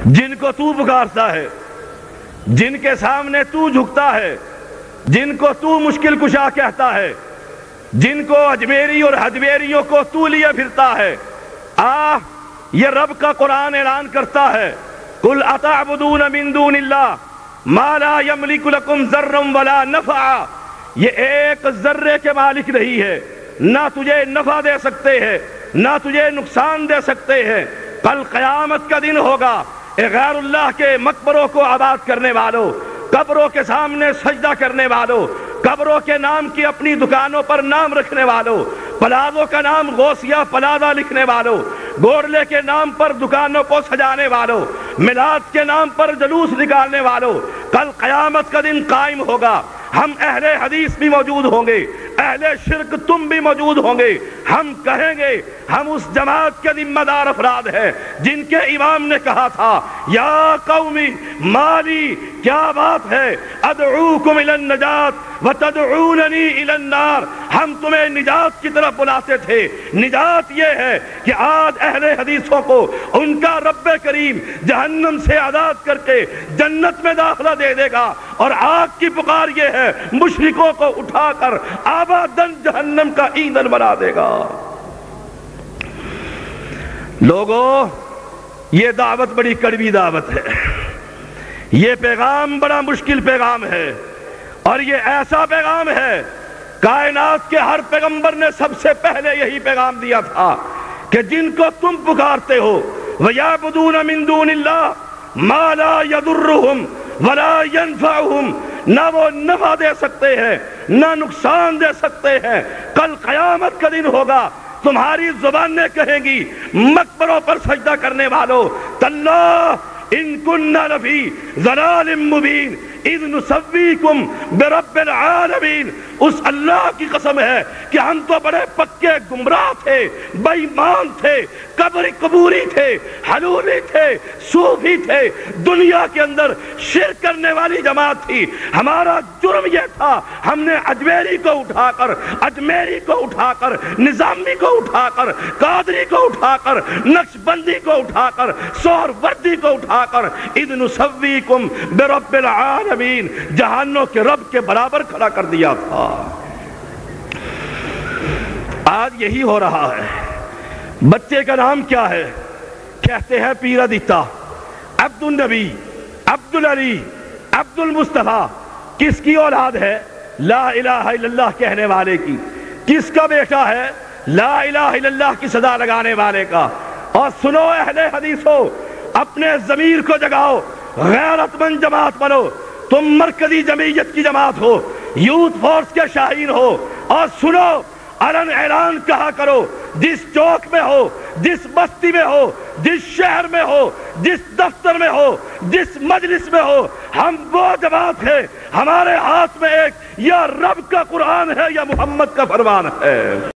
جن کو تو پکارتا ہے، جن کے سامنے تو جھکتا ہے، جن کو تو مشکل کشا کہتا ہے، جن کو اجمیری اور حجمیریوں کو تو لیے پھرتا ہے، یہ رب کا قرآن اعلان کرتا ہے، قُلْ أَتَعْبُدُونَ مِن دُونِ اللَّهِ مَا لَا يَمْلِكُ لَكُمْ ضَرًّا وَلَا نَفْعًا۔ یہ ایک ذرے کے مالک نہیں ہے، نہ تجھے نفع دے سکتے ہیں نہ تجھے نقصان دے سکتے ہیں۔ کل قیامت کا دن ہوگا، غیر اللہ کے مقبروں کو آباد کرنے والوں، قبروں کے سامنے سجدہ کرنے والوں، قبروں کے نام کی اپنی دکانوں پر نام رکھنے والوں، پلازوں کا نام غوثیہ پلازہ لکھنے والوں، گورلے کے نام پر دکانوں کو سجانے والوں، میلاد کے نام پر جلوس نکالنے والوں، کل قیامت کا دن قائم ہوگا۔ ہم اہل حدیث بھی موجود ہوں گے، اہل شرک تم بھی موجود ہوں گے۔ ہم کہیں گے ہم اس جماعت کے ذمہ دار افراد ہیں جن کے امام نے کہا تھا یا قومی مالی، کیا بات ہے، ادعوکم الی النجات وتدعوننی الی النار، ہم تمہیں نجات کی طرف بلاتے تھے۔ نجات یہ ہے کہ آج اہل حدیثوں کو ان کا رب کریم جہنم سے آزاد کر کے جنت میں داخلہ دے دے گا، اور آگ کی پکار یہ ہے مشرکوں کو اٹھا کر آباداً جہنم کا ایندھن بنا دے گا۔ لوگوں، یہ دعوت بڑی کڑوی دعوت ہے، یہ پیغام بڑا مشکل پیغام ہے، اور یہ ایسا پیغام ہے کائنات کے ہر پیغمبر نے سب سے پہلے یہی پیغام دیا تھا کہ جن کو تم پکارتے ہو وَيَعْبُدُونَ مِن دُونِ اللَّهِ مَا لَا يَضُرُّهُمْ وَلَا يَنْفَعُهُمْ، نہ وہ نفع دے سکتے ہیں نہ نقصان دے سکتے ہیں۔ کل قیامت کا دن ہوگا، تمہاری زبانیں کہیں گی مقبروں پر سجدہ کرنے والوں، تاللہ ان کننا لفی ضلال مبین اذ نسویکم برب العالمین، اس اللہ کی قسم ہے کہ ہم تو بڑے پکے گمراہ تھے، بے ایمان تھے، قبوری تھے، حلولی تھے، صوفی تھے، دنیا کے اندر شرک کرنے والی جماعت تھی۔ ہمارا جرم یہ تھا، ہم نے اجمیری کو اٹھا کر، اجمیری کو اٹھا کر، نظامی کو اٹھا کر، قادری کو اٹھا کر، نقشبندی کو اٹھا کر، سہروردی کو اٹھا کر اذ نسویکم برب العالمین، جہانوں کے رب کے برابر کھڑا کر دیا تھا۔ آج یہی ہو رہا ہے۔ بچے کا نام کیا ہے؟ کہتے ہیں پیر ادیتا، عبد النبی، عبد العلی، عبد المصطفیٰ۔ کس کی اولاد ہے؟ لا الہ الا اللہ کہنے والے کی۔ کس کا بیٹا ہے؟ لا الہ الا اللہ کی صدا لگانے والے کا۔ اور سنو اہل حدیثو، اپنے ضمیر کو جگاؤ، غیرت مند جماعت بنو۔ تم مرکزی جمعیت کی جماعت ہو، یوتھ فورس کے شاہین ہو، اور سنو، علن اعلان کہا کرو، جس چوک میں ہو، جس بستی میں ہو، جس شہر میں ہو، جس دفتر میں ہو، جس مجلس میں ہو، ہم وہ جماعت ہے، ہمارے ہاتھ میں ایک یا رب کا قرآن ہے یا محمد کا فرمان ہے۔